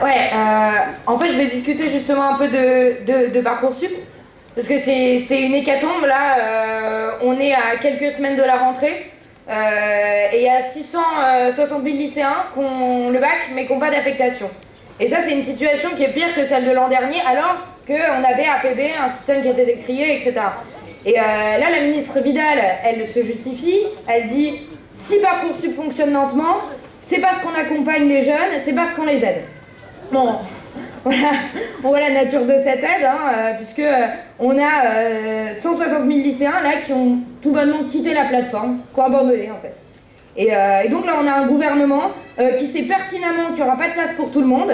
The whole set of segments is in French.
Ouais, en fait, je vais discuter justement un peu de Parcoursup, parce que c'est une hécatombe. Là, on est à quelques semaines de la rentrée, et il y a 660 000 lycéens qui ont le bac, mais qui n'ont pas d'affectation. Et ça, c'est une situation qui est pire que celle de l'an dernier, alors qu'on avait APB, un système qui était décrié, etc. Et là, la ministre Vidal, elle se justifie, elle dit « Si Parcoursup fonctionne lentement, c'est parce qu'on accompagne les jeunes, c'est parce qu'on les aide. » Bon, voilà, on voit la nature de cette aide, puisque on a 160 000 lycéens là qui ont tout bonnement quitté la plateforme, qui ont abandonné en fait. Et donc là, on a un gouvernement qui sait pertinemment qu'il n'y aura pas de place pour tout le monde,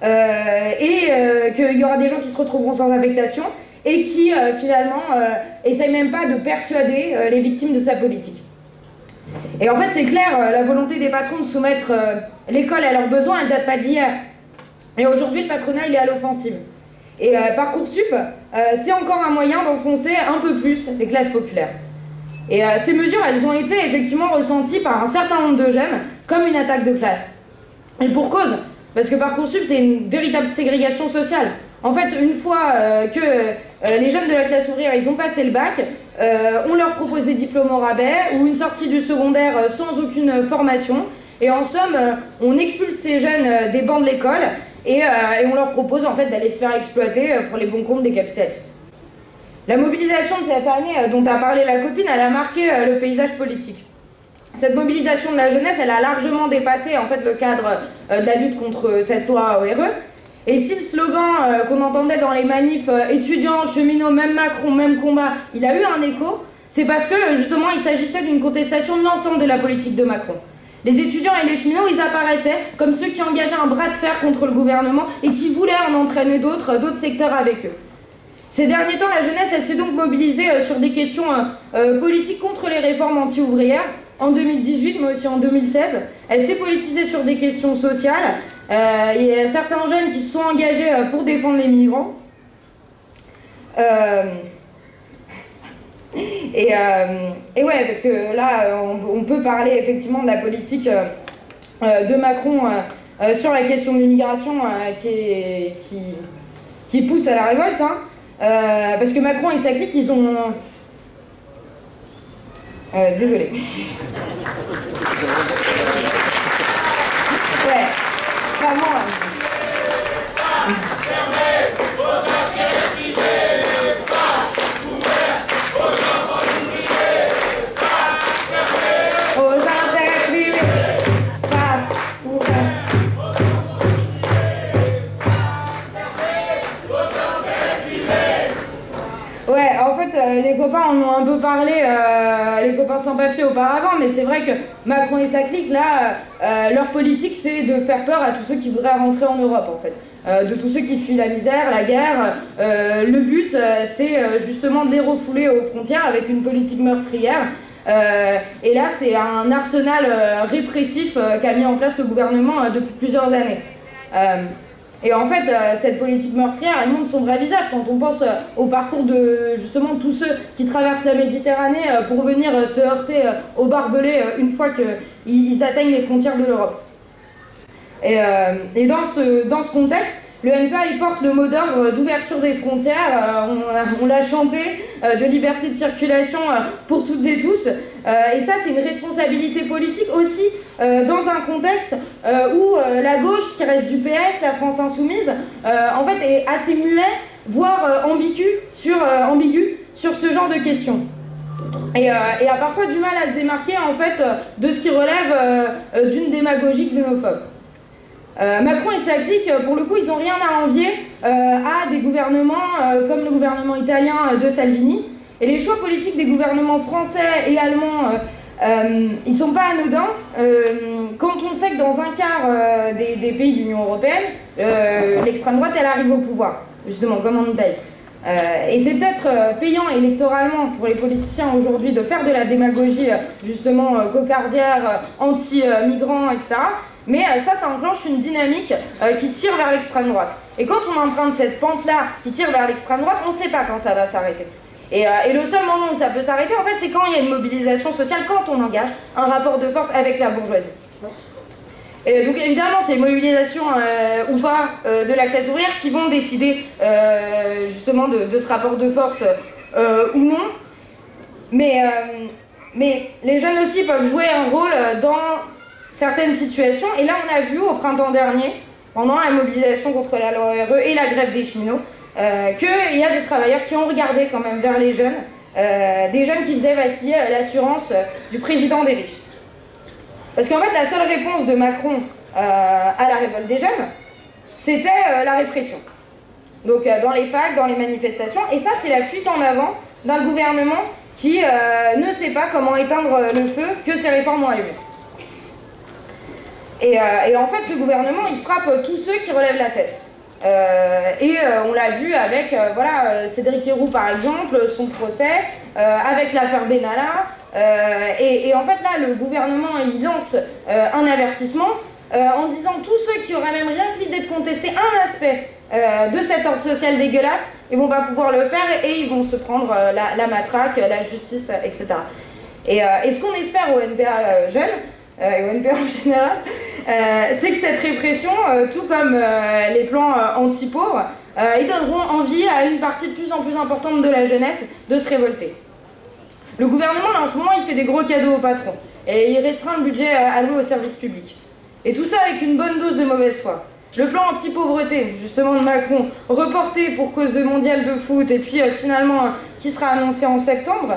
et qu'il y aura des gens qui se retrouveront sans affectation, et qui finalement essaye même pas de persuader les victimes de sa politique. Et en fait, c'est clair, la volonté des patrons de soumettre l'école à leurs besoins, elle date pas d'hier. Et aujourd'hui, le patronat, il est à l'offensive. Et Parcoursup, c'est encore un moyen d'enfoncer un peu plus les classes populaires. Et ces mesures, elles ont été effectivement ressenties par un certain nombre de jeunes comme une attaque de classe. Et pour cause, parce que Parcoursup, c'est une véritable ségrégation sociale. En fait, une fois que les jeunes de la classe ouvrière, ils ont passé le bac, on leur propose des diplômes au rabais ou une sortie du secondaire sans aucune formation. Et en somme, on expulse ces jeunes des bancs de l'école et on leur propose en fait d'aller se faire exploiter pour les bons comptes des capitalistes. La mobilisation de cette année dont a parlé la copine, elle a marqué le paysage politique. Cette mobilisation de la jeunesse, elle a largement dépassé en fait le cadre de la lutte contre cette loi ORE. Et si le slogan qu'on entendait dans les manifs étudiants, cheminots, même Macron, même combat, il a eu un écho, c'est parce que justement il s'agissait d'une contestation de l'ensemble de la politique de Macron. Les étudiants et les cheminots, ils apparaissaient comme ceux qui engageaient un bras de fer contre le gouvernement et qui voulaient en entraîner d'autres secteurs avec eux. Ces derniers temps, la jeunesse, elle s'est donc mobilisée sur des questions politiques contre les réformes anti-ouvrières, en 2018, mais aussi en 2016. Elle s'est politisée sur des questions sociales. Il y a certains jeunes qui se sont engagés pour défendre les migrants. Et ouais, parce que là, on peut parler effectivement de la politique de Macron sur la question de l'immigration qui pousse à la révolte. Parce que Macron et sa clique, ils ont... désolé. Ouais, vraiment... Ouais, en fait, les copains en ont un peu parlé, les copains sans papier auparavant, mais c'est vrai que Macron et sa clique, là, leur politique, c'est de faire peur à tous ceux qui voudraient rentrer en Europe, en fait. De tous ceux qui fuient la misère, la guerre. Le but, c'est justement de les refouler aux frontières avec une politique meurtrière. Et là, c'est un arsenal répressif qu'a mis en place le gouvernement depuis plusieurs années. Et en fait, cette politique meurtrière, elle montre son vrai visage quand on pense au parcours de justement tous ceux qui traversent la Méditerranée pour venir se heurter aux barbelés une fois qu'ils atteignent les frontières de l'Europe. Et dans ce contexte, le NPA il porte le mot d'ordre d'ouverture des frontières, on l'a chanté, de liberté de circulation pour toutes et tous. Et ça, c'est une responsabilité politique aussi dans un contexte où la gauche, qui reste du PS, la France insoumise, en fait est assez muet, voire ambigu sur ce genre de questions. Et a parfois du mal à se démarquer en fait de ce qui relève d'une démagogie xénophobe. Macron et sa clique, pour le coup, ils n'ont rien à envier à des gouvernements comme le gouvernement italien de Salvini. Et les choix politiques des gouvernements français et allemands, ils ne sont pas anodins. Quand on sait que dans un quart des pays de l'Union européenne, l'extrême droite, elle arrive au pouvoir, justement, comme en Italie. Et c'est peut-être payant électoralement pour les politiciens aujourd'hui de faire de la démagogie, justement, cocardière, anti-migrants, etc. Mais ça enclenche une dynamique qui tire vers l'extrême droite. Et quand on emprunte cette pente-là qui tire vers l'extrême droite, on ne sait pas quand ça va s'arrêter. Et le seul moment où ça peut s'arrêter, en fait, c'est quand il y a une mobilisation sociale, quand on engage un rapport de force avec la bourgeoisie. Et donc évidemment, c'est les mobilisations ou pas de la classe ouvrière qui vont décider justement de ce rapport de force ou non. Mais les jeunes aussi peuvent jouer un rôle dans certaines situations. Et là, on a vu au printemps dernier, pendant la mobilisation contre la loi RE et la grève des cheminots, qu'il y a des travailleurs qui ont regardé quand même vers les jeunes, des jeunes qui faisaient vaciller l'assurance du président des riches. Parce qu'en fait, la seule réponse de Macron à la révolte des jeunes, c'était la répression. Donc dans les facs, dans les manifestations, et ça c'est la fuite en avant d'un gouvernement qui ne sait pas comment éteindre le feu que ces réformes ont allumé. Et en fait, ce gouvernement, il frappe tous ceux qui relèvent la tête. On l'a vu avec Cédric Herrou par exemple, son procès, avec l'affaire Benalla, et en fait là le gouvernement il lance un avertissement en disant tous ceux qui auraient même rien que l'idée de contester un aspect de cet ordre social dégueulasse, ils vont pas pouvoir le faire et ils vont se prendre la matraque, la justice, etc. Et ce qu'on espère au NPA jeune, et au NPA en général, c'est que cette répression, tout comme les plans anti-pauvres, ils donneront envie à une partie de plus en plus importante de la jeunesse de se révolter. Le gouvernement, là, en ce moment, il fait des gros cadeaux aux patrons et il restreint le budget alloué aux services publics. Et tout ça avec une bonne dose de mauvaise foi. Le plan anti-pauvreté, justement de Macron, reporté pour cause de mondial de foot et puis finalement qui sera annoncé en septembre,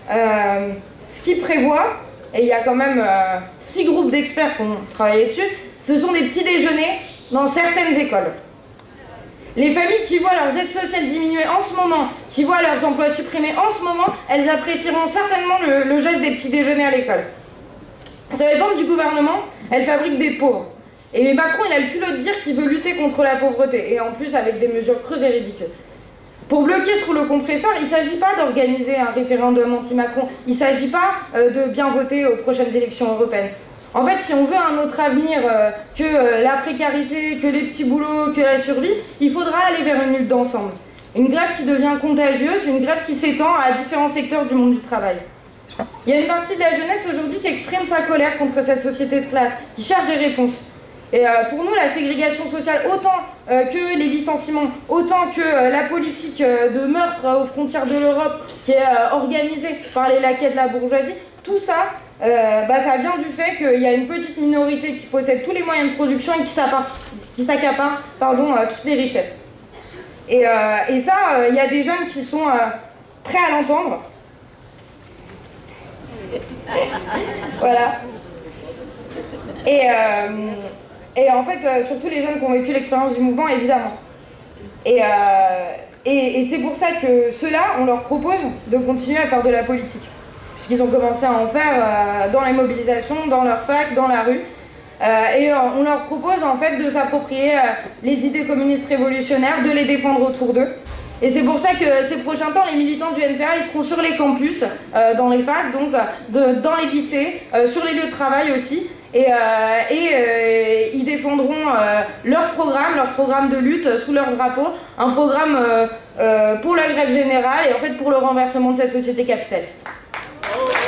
ce qui prévoit, et il y a quand même 6 groupes d'experts qui ont travaillé dessus, ce sont des petits déjeuners dans certaines écoles. Les familles qui voient leurs aides sociales diminuer en ce moment, qui voient leurs emplois supprimés en ce moment, elles apprécieront certainement le geste des petits déjeuners à l'école. Ces réformes du gouvernement, elles fabriquent des pauvres. Et Macron, il a le culot de dire qu'il veut lutter contre la pauvreté, et en plus avec des mesures creuses et ridicules. Pour bloquer ce rouleau compresseur, il ne s'agit pas d'organiser un référendum anti-Macron, il ne s'agit pas de bien voter aux prochaines élections européennes. En fait, si on veut un autre avenir que la précarité, que les petits boulots, que la survie, il faudra aller vers une lutte d'ensemble. Une grève qui devient contagieuse, une grève qui s'étend à différents secteurs du monde du travail. Il y a une partie de la jeunesse aujourd'hui qui exprime sa colère contre cette société de classe, qui cherche des réponses. Et pour nous, la ségrégation sociale, autant que les licenciements, autant que la politique de meurtre aux frontières de l'Europe qui est organisée par les laquais de la bourgeoisie, tout ça, ça vient du fait qu'il y a une petite minorité qui possède tous les moyens de production et qui s'accapare toutes les richesses. Et ça, il y a des jeunes qui sont prêts à l'entendre. Voilà. Et en fait, surtout les jeunes qui ont vécu l'expérience du mouvement, évidemment. Et c'est pour ça que ceux-là, on leur propose de continuer à faire de la politique. Puisqu'ils ont commencé à en faire dans les mobilisations, dans leur fac, dans la rue. Et on leur propose en fait de s'approprier les idées communistes révolutionnaires, de les défendre autour d'eux. Et c'est pour ça que ces prochains temps, les militants du NPA, ils seront sur les campus, dans les facs, donc dans les lycées, sur les lieux de travail aussi. Et ils défendront leur programme de lutte sous leur drapeau, un programme pour la grève générale et en fait pour le renversement de cette société capitaliste.